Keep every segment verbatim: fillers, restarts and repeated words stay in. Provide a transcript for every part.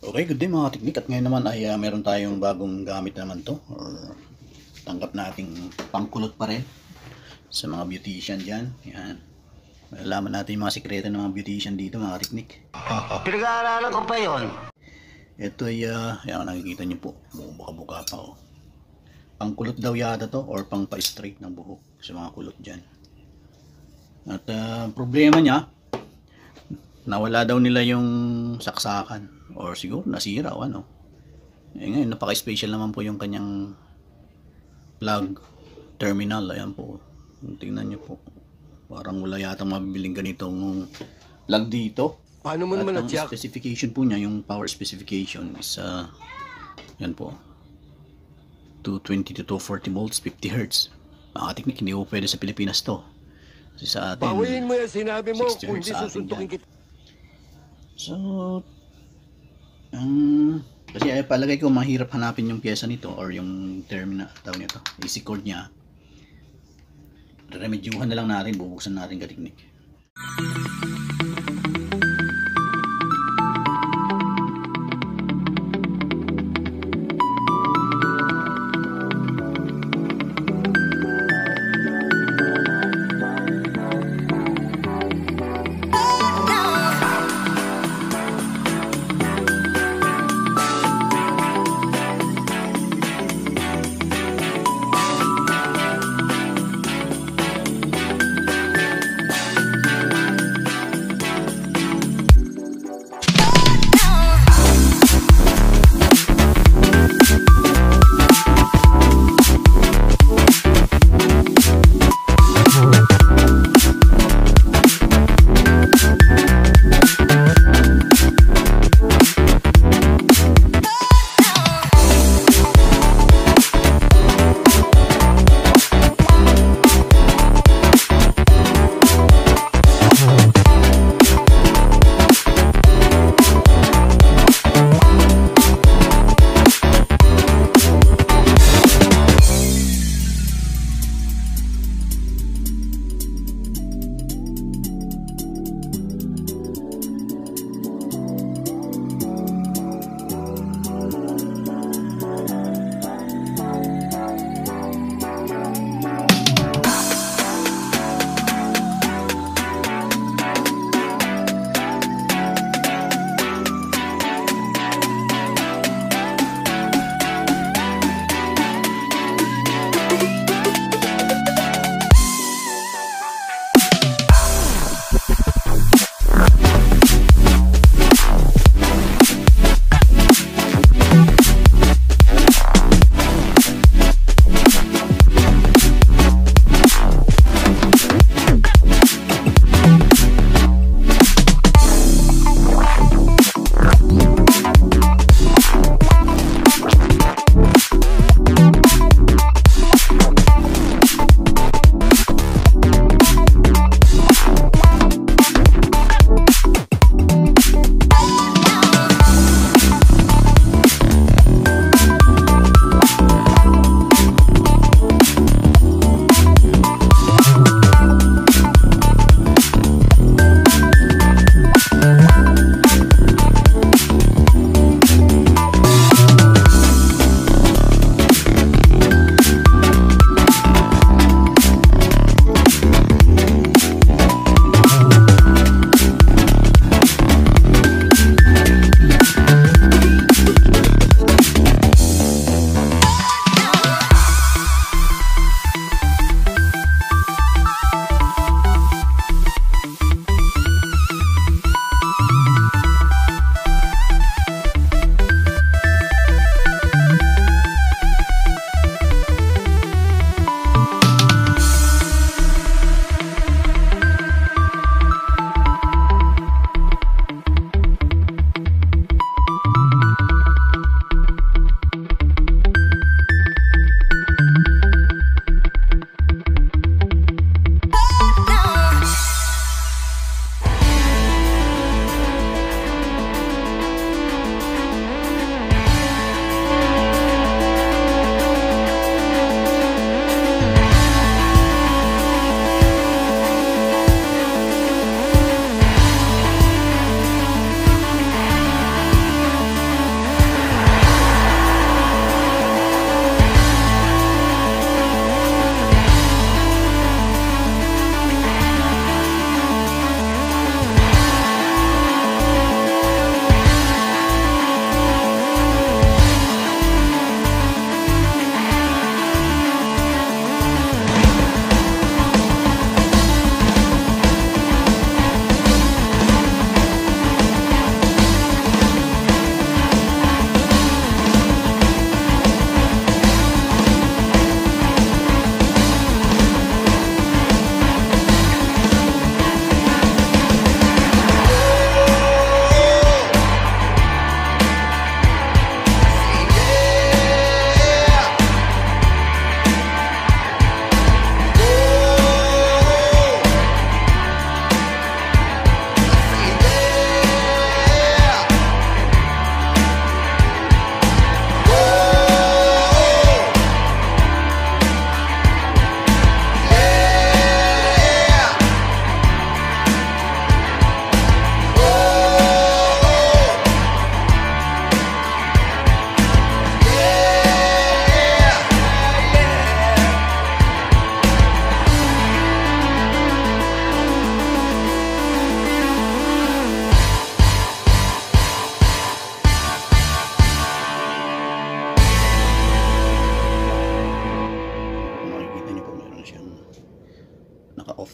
Okay, good day mga teknik. At ngayon naman ay uh, meron tayong bagong gamit naman to, or tanggap nating pangkulot pa rin sa mga beautician dyan. Yan. Malaman natin yung mga sikreto ng mga beautician dito mga teknik. Pinag-aaralan ko pa yun. Ito ay, uh, yan, nakikita nyo po, buka-buka pa oh. Pangkulot daw yata to, or pang pa-straight ng buhok sa mga kulot dyan. At uh, problema niya, nawala daw nila yung saksakan, or siguro nasira o ano. Eh ngayon, napaka-special naman po yung kanyang plug terminal. Ayan po, tingnan nyo po, parang wala yata mabibiling ganitong plug dito. Paano mo at naman ang na-check? specification po niya, yung power specification is uh, yan po, two twenty to two forty volts, fifty hertz. Mga teknik, hindi po pwede sa Pilipinas to. Kasi sa atin, Bawiin mo yung sinabi mo sixty kung hertz hindi sa atin susuntukin yan. kita. So, um, kasi ay palagay ko mahirap hanapin yung pyesa nito or yung terminal tawag nito, A C cord niya. Remedyuhan na lang natin, bubuksan natin katiknik.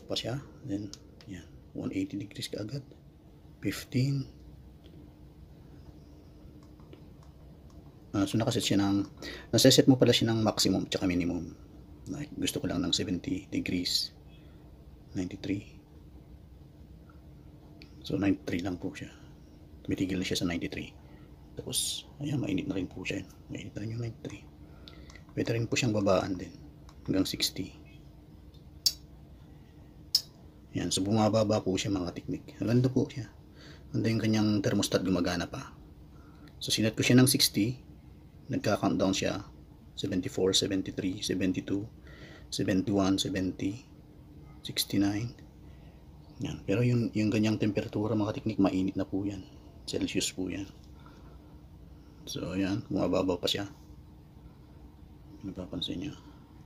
pa siya. Then, yan. one eighty degrees kaagad. fifteen. Uh, so, nakaset siya ng, naseset mo pala siya ng maximum tsaka minimum. Like, gusto ko lang ng seventy degrees. ninety-three. So, ninety-three lang po siya. Tumitigil na siya sa ninety-three. Tapos, ayan, mainit na rin po siya. Mainit na rin yung ninety-three. Pwede rin po siyang babaan din. Hanggang sixty. Yan, so bumababa po siya mga teknik. Maganda po siya. Maganda yung kanyang thermostat, gumagana pa. So, sinet ko siya ng sixty. Nagka-countdown siya. seventy-four, seventy-three, seventy-two, seventy-one, seventy, sixty-nine. Yan. Pero yung, yung ganyang temperatura mga teknik, mainit na po yan. Celsius po yan. So, yan. Bumababa pa siya. Napapansin nyo.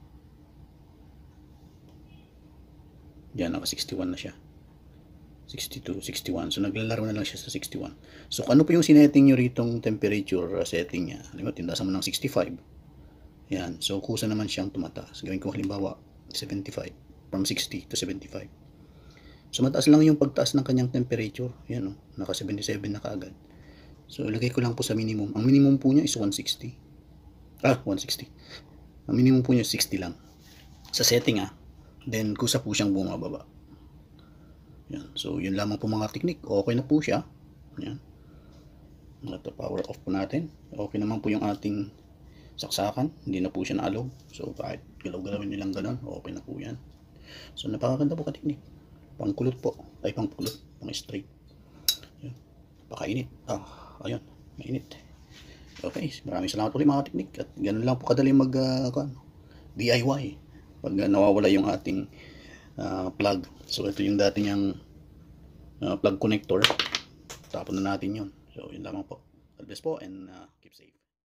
Yan, naka sixty-one na siya. sixty-two, sixty-one. So, naglalaro na lang siya sa sixty-one. So, ano po yung sineting nyo ritong temperature setting niya? Halimbawa, tindasan mo ng sixty-five. Yan. So, kusa naman siyang tumataas. Gawin ko halimbawa, seventy-five. From sixty to seventy-five. So, mataas lang yung pagtaas ng kanyang temperature. Yan, oh. Naka seventy-seven na kaagad. So, ilagay ko lang po sa minimum. Ang minimum po niya is one sixty. Ah, one sixty. Ang minimum po niya is sixty lang. Sa setting, ah. Then, kusa po siyang bumababa. Yan. So, yun lamang po mga teknik. Okay na po siya. Yan. At power off po natin. Okay naman po yung ating saksakan. Hindi na po siya naalog. So, kahit galaw-galawin nilang ganun, okay na po yan. So, napakaganda po ka-teknik. Pangkulot po. Ay, pangkulot. Pang-straight. Yan. Pakainit. Ah, ayun. Mainit. Okay. Maraming salamat ulit mga teknik. At ganun lang po kadali mag uh, D I Y. Pag uh, nawawala yung ating uh, plug. So, ito yung dati niyang uh, plug connector. Tapon na natin yun. So, yun lamang po. God bless po and uh,